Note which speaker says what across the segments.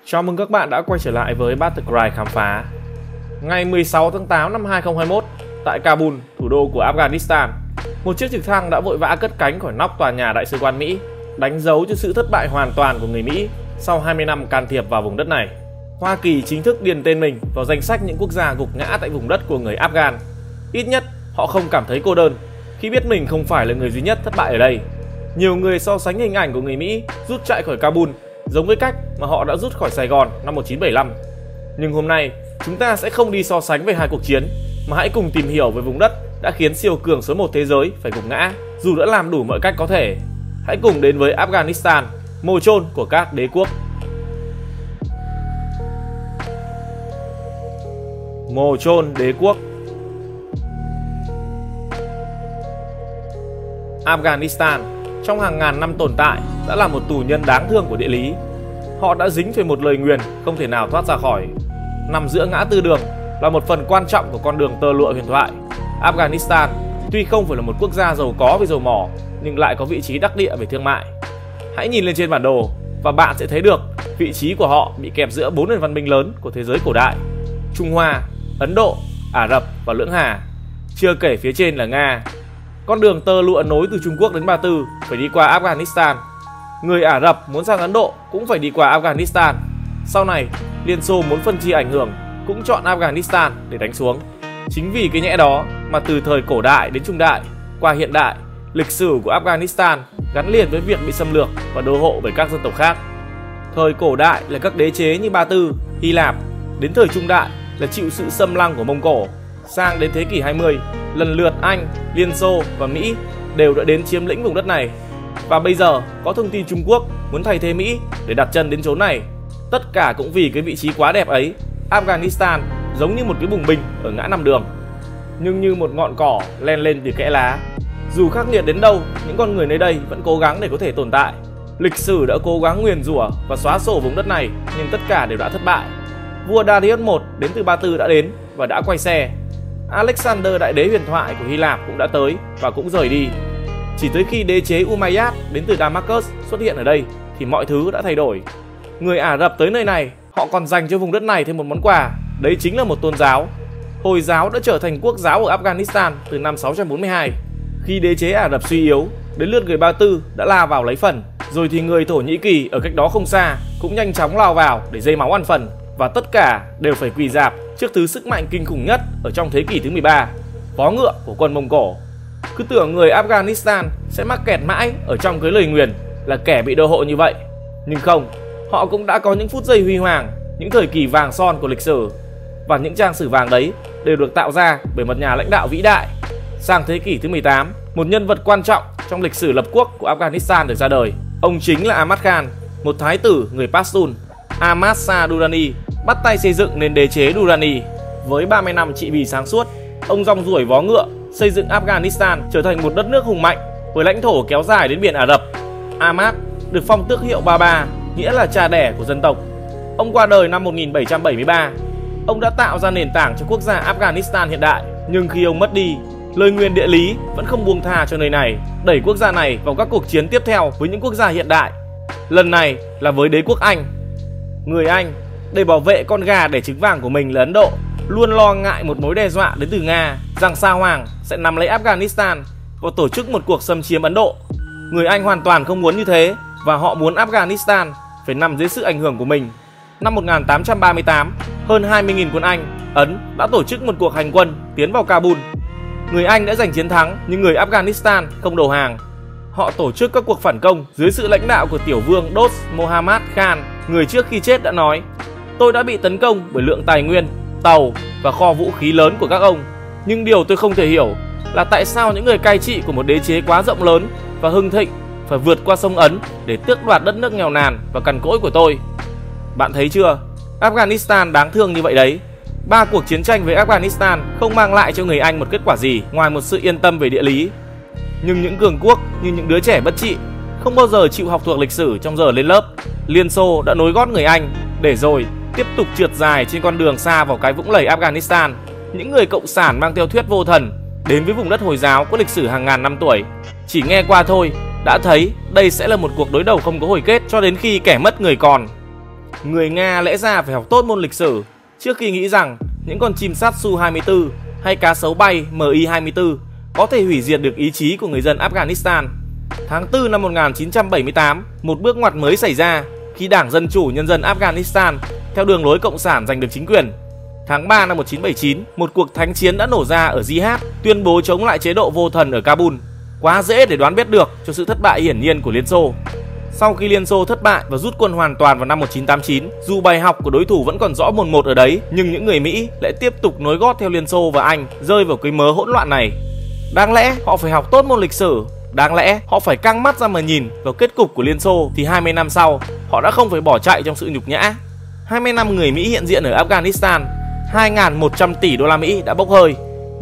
Speaker 1: Chào mừng các bạn đã quay trở lại với Battlecry khám phá. Ngày 16 tháng 8 năm 2021, tại Kabul, thủ đô của Afghanistan, một chiếc trực thăng đã vội vã cất cánh khỏi nóc tòa nhà Đại sứ quán Mỹ, đánh dấu cho sự thất bại hoàn toàn của người Mỹ sau 20 năm can thiệp vào vùng đất này. Hoa Kỳ chính thức điền tên mình vào danh sách những quốc gia gục ngã tại vùng đất của người Afghan. Ít nhất, họ không cảm thấy cô đơn khi biết mình không phải là người duy nhất thất bại ở đây. Nhiều người so sánh hình ảnh của người Mỹ rút chạy khỏi Kabul giống với cách mà họ đã rút khỏi Sài Gòn năm 1975. Nhưng hôm nay, chúng ta sẽ không đi so sánh về hai cuộc chiến, mà hãy cùng tìm hiểu về vùng đất đã khiến siêu cường số 1 thế giới phải gục ngã, dù đã làm đủ mọi cách có thể. Hãy cùng đến với Afghanistan, mồ chôn của các đế quốc. Mồ chôn đế quốc. Afghanistan trong hàng ngàn năm tồn tại đã là một tù nhân đáng thương của địa lý. Họ đã dính phải một lời nguyền không thể nào thoát ra khỏi. Nằm giữa ngã tư đường là một phần quan trọng của con đường tơ lụa huyền thoại. Afghanistan tuy không phải là một quốc gia giàu có về dầu mỏ, nhưng lại có vị trí đắc địa về thương mại. Hãy nhìn lên trên bản đồ và bạn sẽ thấy được vị trí của họ bị kẹp giữa 4 nền văn minh lớn của thế giới cổ đại: Trung Hoa, Ấn Độ, Ả Rập và Lưỡng Hà. Chưa kể phía trên là Nga. Con đường tơ lụa nối từ Trung Quốc đến Ba Tư phải đi qua Afghanistan. Người Ả Rập muốn sang Ấn Độ cũng phải đi qua Afghanistan. Sau này, Liên Xô muốn phân chia ảnh hưởng cũng chọn Afghanistan để đánh xuống. Chính vì cái nhẽ đó mà từ thời cổ đại đến trung đại, qua hiện đại, lịch sử của Afghanistan gắn liền với việc bị xâm lược và đô hộ bởi các dân tộc khác. Thời cổ đại là các đế chế như Ba Tư, Hy Lạp. Đến thời trung đại là chịu sự xâm lăng của Mông Cổ. Sang đến thế kỷ 20, lần lượt Anh, Liên Xô và Mỹ đều đã đến chiếm lĩnh vùng đất này. Và bây giờ có thông tin Trung Quốc muốn thay thế Mỹ để đặt chân đến chốn này. Tất cả cũng vì cái vị trí quá đẹp ấy. Afghanistan giống như một cái bùng binh ở ngã năm đường, nhưng như một ngọn cỏ len lên từ kẽ lá. Dù khắc nghiệt đến đâu, những con người nơi đây vẫn cố gắng để có thể tồn tại. Lịch sử đã cố gắng nguyền rủa và xóa sổ vùng đất này, nhưng tất cả đều đã thất bại. Vua Darius I đến từ Ba Tư đã đến và đã quay xe. Alexander đại đế huyền thoại của Hy Lạp cũng đã tới và cũng rời đi. Chỉ tới khi đế chế Umayyad đến từ Damascus xuất hiện ở đây thì mọi thứ đã thay đổi. Người Ả Rập tới nơi này, họ còn dành cho vùng đất này thêm một món quà, đấy chính là một tôn giáo. Hồi giáo đã trở thành quốc giáo ở Afghanistan từ năm 642. Khi đế chế Ả Rập suy yếu, đến lượt người Ba Tư đã la vào lấy phần. Rồi thì người Thổ Nhĩ Kỳ ở cách đó không xa cũng nhanh chóng lao vào để dây máu ăn phần. Và tất cả đều phải quỳ rạp trước thứ sức mạnh kinh khủng nhất ở trong thế kỷ thứ 13, vó ngựa của quân Mông Cổ. Cứ tưởng người Afghanistan sẽ mắc kẹt mãi ở trong cái lời nguyền là kẻ bị đô hộ như vậy. Nhưng không, họ cũng đã có những phút giây huy hoàng, những thời kỳ vàng son của lịch sử. Và những trang sử vàng đấy đều được tạo ra bởi một nhà lãnh đạo vĩ đại. Sang thế kỷ thứ 18, một nhân vật quan trọng trong lịch sử lập quốc của Afghanistan được ra đời. Ông chính là Ahmad Khan, một thái tử người Pashtun. Ahmad Shah Durrani bắt tay xây dựng nền đế chế Durrani. Với 30 năm trị vì sáng suốt, ông rong ruổi vó ngựa xây dựng Afghanistan trở thành một đất nước hùng mạnh với lãnh thổ kéo dài đến biển Ả Rập. Ahmad được phong tước hiệu Baba, nghĩa là cha đẻ của dân tộc. Ông qua đời năm 1773. Ông đã tạo ra nền tảng cho quốc gia Afghanistan hiện đại. Nhưng khi ông mất đi, lời nguyền địa lý vẫn không buông tha cho nơi này, đẩy quốc gia này vào các cuộc chiến tiếp theo với những quốc gia hiện đại. Lần này là với đế quốc Anh. Người Anh, để bảo vệ con gà đẻ trứng vàng của mình là Ấn Độ, luôn lo ngại một mối đe dọa đến từ Nga rằng Sa Hoàng sẽ nắm lấy Afghanistan và tổ chức một cuộc xâm chiếm Ấn Độ. Người Anh hoàn toàn không muốn như thế và họ muốn Afghanistan phải nằm dưới sự ảnh hưởng của mình. Năm 1838, hơn 20.000 quân Anh, Ấn đã tổ chức một cuộc hành quân tiến vào Kabul. Người Anh đã giành chiến thắng nhưng người Afghanistan không đầu hàng. Họ tổ chức các cuộc phản công dưới sự lãnh đạo của tiểu vương Dost Mohammad Khan, người trước khi chết đã nói: "Tôi đã bị tấn công bởi lượng tài nguyên, tàu và kho vũ khí lớn của các ông. Nhưng điều tôi không thể hiểu là tại sao những người cai trị của một đế chế quá rộng lớn và hưng thịnh phải vượt qua sông Ấn để tước đoạt đất nước nghèo nàn và cằn cỗi của tôi." Bạn thấy chưa? Afghanistan đáng thương như vậy đấy. 3 cuộc chiến tranh với Afghanistan không mang lại cho người Anh một kết quả gì ngoài một sự yên tâm về địa lý. Nhưng những cường quốc như những đứa trẻ bất trị không bao giờ chịu học thuộc lịch sử trong giờ lên lớp. Liên Xô đã nối gót người Anh để rồi tiếp tục trượt dài trên con đường xa vào cái vũng lầy Afghanistan. Những người cộng sản mang theo thuyết vô thần đến với vùng đất Hồi giáo có lịch sử hàng ngàn năm tuổi. Chỉ nghe qua thôi đã thấy đây sẽ là một cuộc đối đầu không có hồi kết cho đến khi kẻ mất người còn. Người Nga lẽ ra phải học tốt môn lịch sử trước khi nghĩ rằng những con chim sắt Su-24 hay cá sấu bay Mi-24 có thể hủy diệt được ý chí của người dân Afghanistan. Tháng 4 năm 1978, một bước ngoặt mới xảy ra khi Đảng Dân Chủ Nhân dân Afghanistan theo đường lối cộng sản giành được chính quyền. Tháng 3 năm 1979, một cuộc thánh chiến đã nổ ra ở Jihad, tuyên bố chống lại chế độ vô thần ở Kabul. Quá dễ để đoán biết được cho sự thất bại hiển nhiên của Liên Xô. Sau khi Liên Xô thất bại và rút quân hoàn toàn vào năm 1989, dù bài học của đối thủ vẫn còn rõ mồn một ở đấy, nhưng những người Mỹ lại tiếp tục nối gót theo Liên Xô và Anh, rơi vào cái mớ hỗn loạn này. Đáng lẽ họ phải học tốt môn lịch sử, đáng lẽ họ phải căng mắt ra mà nhìn vào kết cục của Liên Xô, thì 20 năm sau, họ đã không phải bỏ chạy trong sự nhục nhã. 20 năm người Mỹ hiện diện ở Afghanistan, 2.100 tỷ đô la Mỹ đã bốc hơi,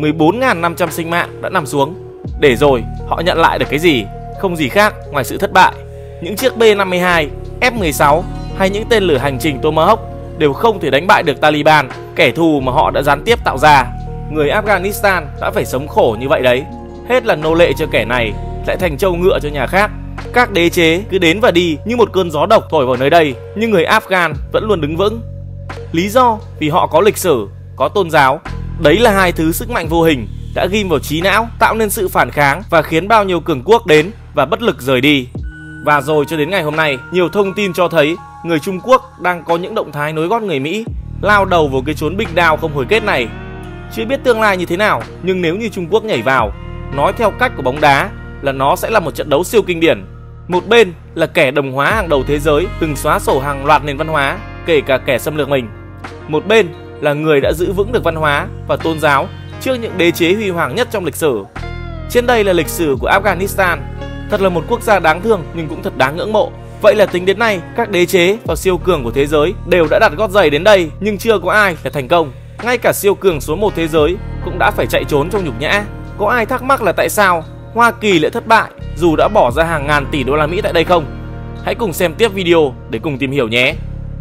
Speaker 1: 14.500 sinh mạng đã nằm xuống. Để rồi họ nhận lại được cái gì? Không gì khác ngoài sự thất bại. Những chiếc B-52, F-16 hay những tên lửa hành trình Tomahawk đều không thể đánh bại được Taliban, kẻ thù mà họ đã gián tiếp tạo ra. Người Afghanistan đã phải sống khổ như vậy đấy. Hết là nô lệ cho kẻ này, lại thành trâu ngựa cho nhà khác. Các đế chế cứ đến và đi như một cơn gió độc thổi vào nơi đây, nhưng người Afghan vẫn luôn đứng vững. Lý do vì họ có lịch sử, có tôn giáo. Đấy là hai thứ sức mạnh vô hình đã ghim vào trí não, tạo nên sự phản kháng và khiến bao nhiêu cường quốc đến và bất lực rời đi. Và rồi cho đến ngày hôm nay, nhiều thông tin cho thấy người Trung Quốc đang có những động thái nối gót người Mỹ, lao đầu vào cái chốn big down không hồi kết này. Chưa biết tương lai như thế nào, nhưng nếu như Trung Quốc nhảy vào, nói theo cách của bóng đá là nó sẽ là một trận đấu siêu kinh điển. Một bên là kẻ đồng hóa hàng đầu thế giới, từng xóa sổ hàng loạt nền văn hóa, kể cả kẻ xâm lược mình. Một bên là người đã giữ vững được văn hóa và tôn giáo trước những đế chế huy hoàng nhất trong lịch sử. Trên đây là lịch sử của Afghanistan. Thật là một quốc gia đáng thương nhưng cũng thật đáng ngưỡng mộ. Vậy là tính đến nay, các đế chế và siêu cường của thế giới đều đã đặt gót giày đến đây, nhưng chưa có ai là thành công. Ngay cả siêu cường số 1 thế giới cũng đã phải chạy trốn trong nhục nhã. Có ai thắc mắc là tại sao Hoa Kỳ lại thất bại dù đã bỏ ra hàng ngàn tỷ đô la Mỹ tại đây không? Hãy cùng xem tiếp video để cùng tìm hiểu nhé.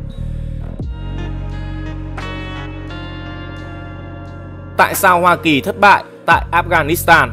Speaker 1: Tại sao Hoa Kỳ thất bại tại Afghanistan?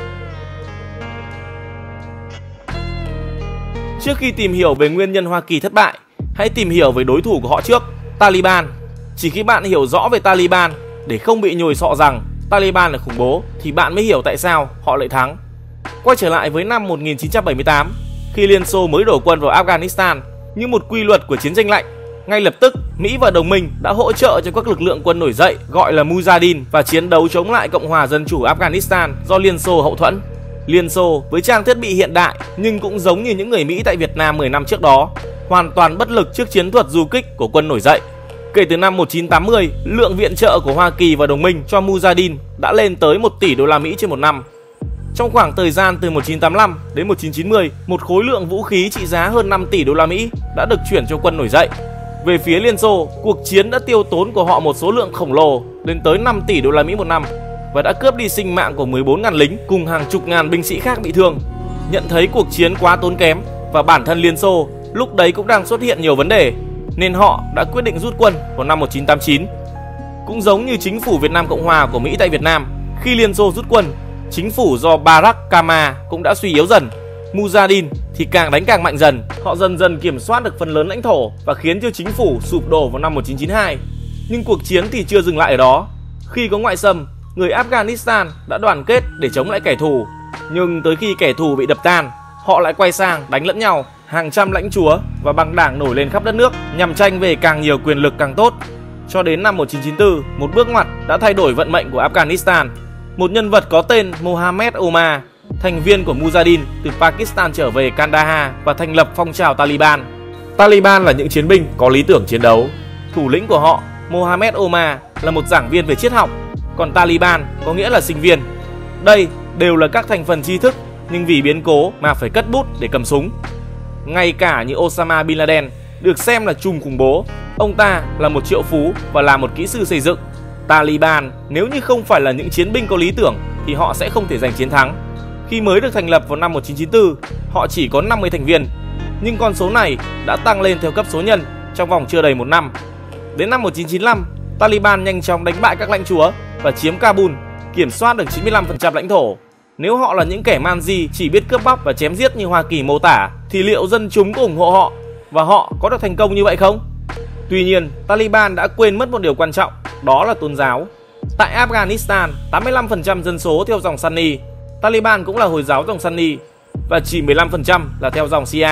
Speaker 1: Trước khi tìm hiểu về nguyên nhân Hoa Kỳ thất bại, hãy tìm hiểu về đối thủ của họ trước, Taliban. Chỉ khi bạn hiểu rõ về Taliban để không bị nhồi sọ rằng Taliban là khủng bố thì bạn mới hiểu tại sao họ lại thắng. Quay trở lại với năm 1978, khi Liên Xô mới đổ quân vào Afghanistan, như một quy luật của chiến tranh lạnh, ngay lập tức Mỹ và đồng minh đã hỗ trợ cho các lực lượng quân nổi dậy gọi là Mujahideen và chiến đấu chống lại Cộng hòa Dân chủ Afghanistan do Liên Xô hậu thuẫn. Liên Xô với trang thiết bị hiện đại nhưng cũng giống như những người Mỹ tại Việt Nam 10 năm trước đó, hoàn toàn bất lực trước chiến thuật du kích của quân nổi dậy. Kể từ năm 1980, lượng viện trợ của Hoa Kỳ và đồng minh cho Mujahideen đã lên tới 1 tỷ đô la Mỹ trên một năm. Trong khoảng thời gian từ 1985 đến 1990, một khối lượng vũ khí trị giá hơn 5 tỷ đô la Mỹ đã được chuyển cho quân nổi dậy. Về phía Liên Xô, cuộc chiến đã tiêu tốn của họ một số lượng khổng lồ lên tới 5 tỷ đô la Mỹ một năm và đã cướp đi sinh mạng của 14.000 lính cùng hàng chục ngàn binh sĩ khác bị thương. Nhận thấy cuộc chiến quá tốn kém và bản thân Liên Xô lúc đấy cũng đang xuất hiện nhiều vấn đề, nên họ đã quyết định rút quân vào năm 1989. Cũng giống như chính phủ Việt Nam Cộng Hòa của Mỹ tại Việt Nam, khi Liên Xô rút quân, chính phủ do Barack Obama cũng đã suy yếu dần. Mujahideen thì càng đánh càng mạnh dần, họ dần dần kiểm soát được phần lớn lãnh thổ và khiến cho chính phủ sụp đổ vào năm 1992. Nhưng cuộc chiến thì chưa dừng lại ở đó. Khi có ngoại xâm, người Afghanistan đã đoàn kết để chống lại kẻ thù. Nhưng tới khi kẻ thù bị đập tan, họ lại quay sang đánh lẫn nhau. Hàng trăm lãnh chúa và băng đảng nổi lên khắp đất nước nhằm tranh về càng nhiều quyền lực càng tốt. Cho đến năm 1994, một bước ngoặt đã thay đổi vận mệnh của Afghanistan. Một nhân vật có tên Mohammed Omar, thành viên của Mujahideen từ Pakistan trở về Kandahar và thành lập phong trào Taliban. Taliban là những chiến binh có lý tưởng chiến đấu. Thủ lĩnh của họ, Mohammed Omar, là một giảng viên về triết học, còn Taliban có nghĩa là sinh viên. Đây đều là các thành phần tri thức, nhưng vì biến cố mà phải cất bút để cầm súng. Ngay cả như Osama Bin Laden được xem là trùm khủng bố, ông ta là một triệu phú và là một kỹ sư xây dựng. Taliban nếu như không phải là những chiến binh có lý tưởng thì họ sẽ không thể giành chiến thắng. Khi mới được thành lập vào năm 1994, họ chỉ có 50 thành viên, nhưng con số này đã tăng lên theo cấp số nhân trong vòng chưa đầy một năm. Đến năm 1995, Taliban nhanh chóng đánh bại các lãnh chúa và chiếm Kabul, kiểm soát được 95% lãnh thổ. Nếu họ là những kẻ man di chỉ biết cướp bóc và chém giết như Hoa Kỳ mô tả, thì liệu dân chúng có ủng hộ họ và họ có được thành công như vậy không? Tuy nhiên, Taliban đã quên mất một điều quan trọng, đó là tôn giáo. Tại Afghanistan, 85% dân số theo dòng Sunni, Taliban cũng là Hồi giáo dòng Sunni, và chỉ 15% là theo dòng Shia.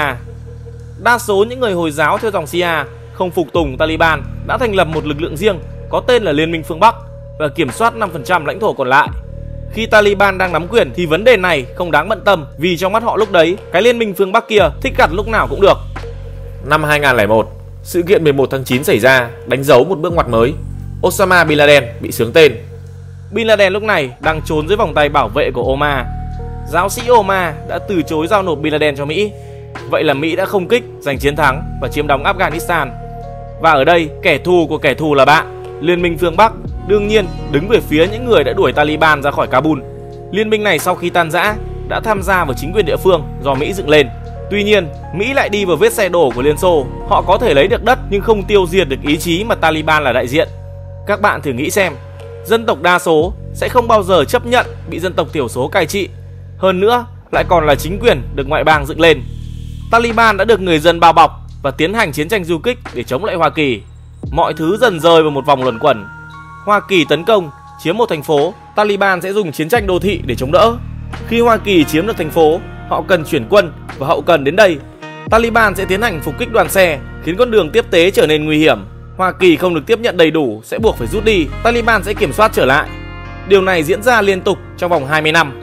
Speaker 1: Đa số những người Hồi giáo theo dòng Shia không phục tùng Taliban đã thành lập một lực lượng riêng có tên là Liên minh phương Bắc và kiểm soát 5% lãnh thổ còn lại. Khi Taliban đang nắm quyền thì vấn đề này không đáng bận tâm, vì trong mắt họ lúc đấy, cái Liên minh phương Bắc kia thích gặt lúc nào cũng được. Năm 2001, sự kiện 11 tháng 9 xảy ra, đánh dấu một bước ngoặt mới. Osama Bin Laden bị xướng tên. Bin Laden lúc này đang trốn dưới vòng tay bảo vệ của Omar. Giáo sĩ Omar đã từ chối giao nộp Bin Laden cho Mỹ. Vậy là Mỹ đã không kích, giành chiến thắng và chiếm đóng Afghanistan. Và ở đây, kẻ thù của kẻ thù là bạn, Liên minh phương Bắc, đương nhiên đứng về phía những người đã đuổi Taliban ra khỏi Kabul. Liên minh này sau khi tan rã đã tham gia vào chính quyền địa phương do Mỹ dựng lên. Tuy nhiên, Mỹ lại đi vào vết xe đổ của Liên Xô. Họ có thể lấy được đất nhưng không tiêu diệt được ý chí mà Taliban là đại diện. Các bạn thử nghĩ xem, dân tộc đa số sẽ không bao giờ chấp nhận bị dân tộc thiểu số cai trị. Hơn nữa, lại còn là chính quyền được ngoại bang dựng lên. Taliban đã được người dân bao bọc và tiến hành chiến tranh du kích để chống lại Hoa Kỳ. Mọi thứ dần rơi vào một vòng luẩn quẩn. Hoa Kỳ tấn công, chiếm một thành phố, Taliban sẽ dùng chiến tranh đô thị để chống đỡ. Khi Hoa Kỳ chiếm được thành phố, họ cần chuyển quân và hậu cần đến đây. Taliban sẽ tiến hành phục kích đoàn xe, khiến con đường tiếp tế trở nên nguy hiểm. Hoa Kỳ không được tiếp nhận đầy đủ sẽ buộc phải rút đi, Taliban sẽ kiểm soát trở lại. Điều này diễn ra liên tục trong vòng 20 năm.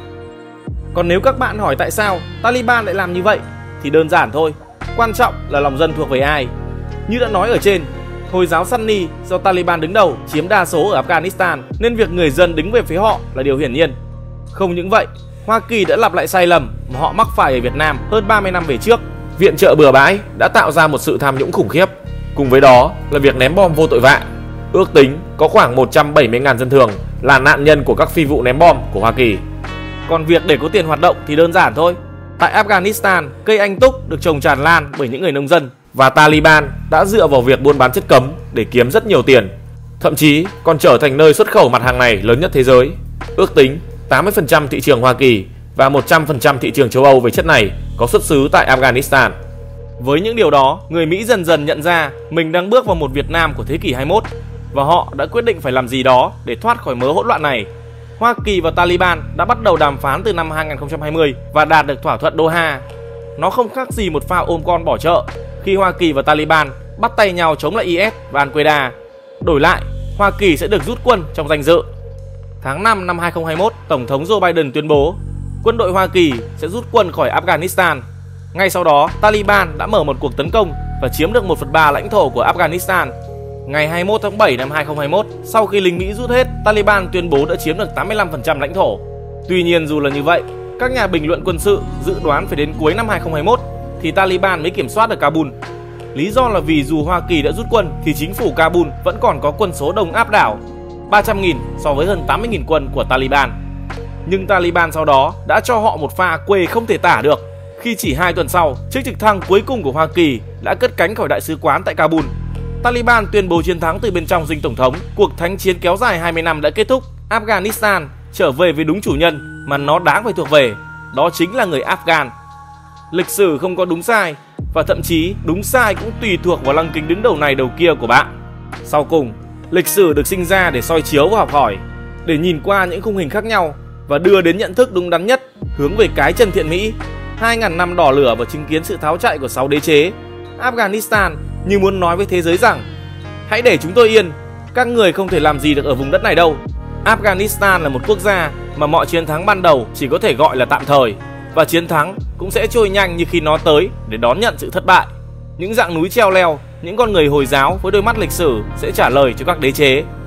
Speaker 1: Còn nếu các bạn hỏi tại sao Taliban lại làm như vậy thì đơn giản thôi, quan trọng là lòng dân thuộc về ai. Như đã nói ở trên, Hồi giáo Sunni do Taliban đứng đầu chiếm đa số ở Afghanistan nên việc người dân đứng về phía họ là điều hiển nhiên. Không những vậy, Hoa Kỳ đã lặp lại sai lầm mà họ mắc phải ở Việt Nam hơn 30 năm về trước. Viện trợ bừa bãi đã tạo ra một sự tham nhũng khủng khiếp. Cùng với đó là việc ném bom vô tội vạ. Ước tính có khoảng 170.000 dân thường là nạn nhân của các phi vụ ném bom của Hoa Kỳ. Còn việc để có tiền hoạt động thì đơn giản thôi. Tại Afghanistan, cây anh túc được trồng tràn lan bởi những người nông dân. Và Taliban đã dựa vào việc buôn bán chất cấm để kiếm rất nhiều tiền. Thậm chí còn trở thành nơi xuất khẩu mặt hàng này lớn nhất thế giới. Ước tính 80% thị trường Hoa Kỳ và 100% thị trường châu Âu về chất này có xuất xứ tại Afghanistan. Với những điều đó, người Mỹ dần dần nhận ra mình đang bước vào một Việt Nam của thế kỷ 21 và họ đã quyết định phải làm gì đó để thoát khỏi mớ hỗn loạn này. Hoa Kỳ và Taliban đã bắt đầu đàm phán từ năm 2020 và đạt được thỏa thuận Doha. Nó không khác gì một pha ôm con bỏ chợ khi Hoa Kỳ và Taliban bắt tay nhau chống lại IS và Al-Qaeda. Đổi lại, Hoa Kỳ sẽ được rút quân trong danh dự. Tháng 5 năm 2021, Tổng thống Joe Biden tuyên bố quân đội Hoa Kỳ sẽ rút quân khỏi Afghanistan. Ngay sau đó, Taliban đã mở một cuộc tấn công và chiếm được 1/3 lãnh thổ của Afghanistan. Ngày 21 tháng 7 năm 2021, sau khi lính Mỹ rút hết, Taliban tuyên bố đã chiếm được 85% lãnh thổ. Tuy nhiên dù là như vậy, các nhà bình luận quân sự dự đoán phải đến cuối năm 2021 thì Taliban mới kiểm soát được Kabul. Lý do là vì dù Hoa Kỳ đã rút quân thì chính phủ Kabul vẫn còn có quân số đông áp đảo, 300.000 so với hơn 80.000 quân của Taliban. Nhưng Taliban sau đó đã cho họ một pha quê không thể tả được khi chỉ 2 tuần sau, chiếc trực thăng cuối cùng của Hoa Kỳ đã cất cánh khỏi đại sứ quán tại Kabul. Taliban tuyên bố chiến thắng từ bên trong dinh tổng thống. Cuộc thánh chiến kéo dài 20 năm đã kết thúc. Afghanistan trở về với đúng chủ nhân mà nó đáng phải thuộc về, đó chính là người Afghan. Lịch sử không có đúng sai, và thậm chí đúng sai cũng tùy thuộc vào lăng kính đứng đầu này đầu kia của bạn. Sau cùng, lịch sử được sinh ra để soi chiếu và học hỏi, để nhìn qua những khung hình khác nhau và đưa đến nhận thức đúng đắn nhất hướng về cái chân thiện mỹ. 2.000 năm đỏ lửa và chứng kiến sự tháo chạy của 6 đế chế, Afghanistan như muốn nói với thế giới rằng hãy để chúng tôi yên, các người không thể làm gì được ở vùng đất này đâu. Afghanistan là một quốc gia mà mọi chiến thắng ban đầu chỉ có thể gọi là tạm thời, và chiến thắng cũng sẽ trôi nhanh như khi nó tới để đón nhận sự thất bại. Những dạng núi treo leo, những con người Hồi giáo với đôi mắt lịch sử sẽ trả lời cho các đế chế.